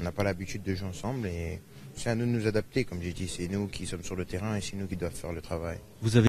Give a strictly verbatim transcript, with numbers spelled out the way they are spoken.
On n'a pas l'habitude de jouer ensemble et c'est à nous de nous adapter. Comme j'ai dit, c'est nous qui sommes sur le terrain et c'est nous qui devons faire le travail. Vous avez